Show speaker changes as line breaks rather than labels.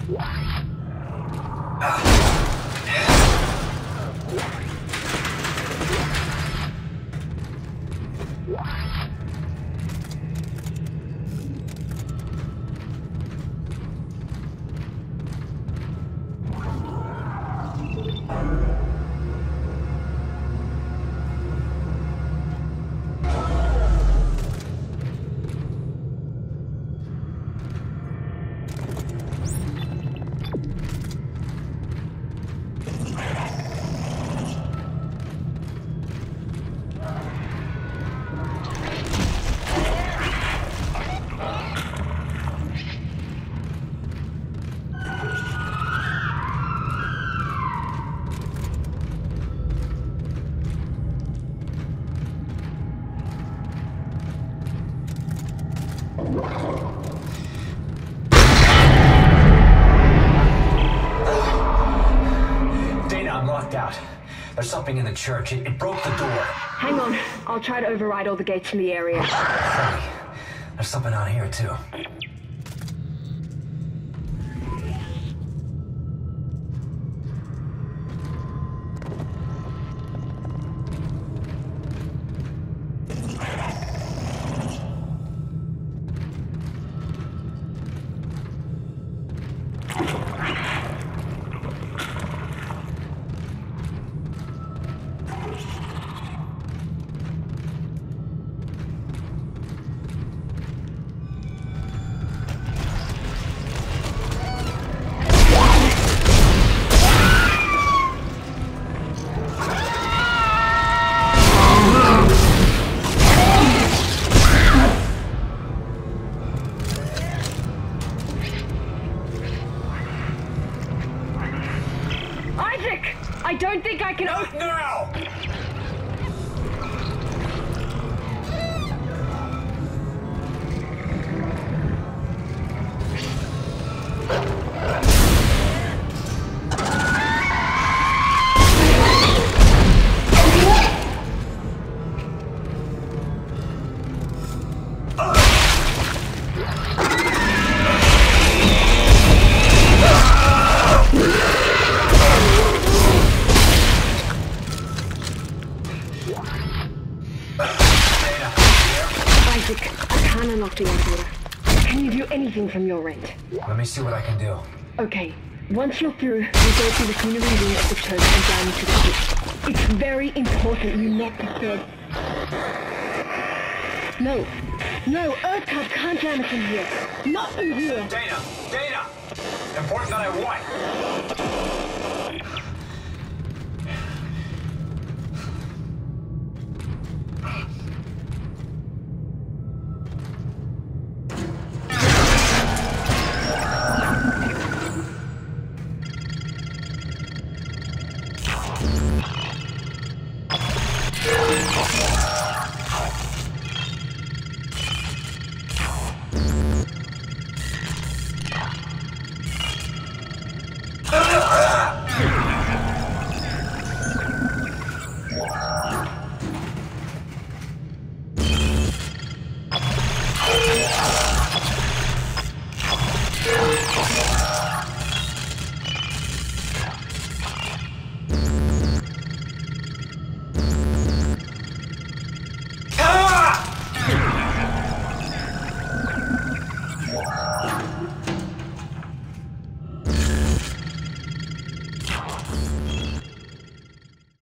Dana, I'm locked out. There's something in the church. It broke the door.
Hang on. I'll try to override all the gates in the area.
Hey, there's something out here, too.
I don't think I can
Not now!
Isaac, I can't unlock the elevator. Can you do anything from your end?
Let me see what I can do.
Okay. Once you're through, you go through the funerary wing of the church and down into the pit. It's very important you not disturb. No. No, EarthCub can't jam us in here. Not in here.
Dana! Dana! Important that I what?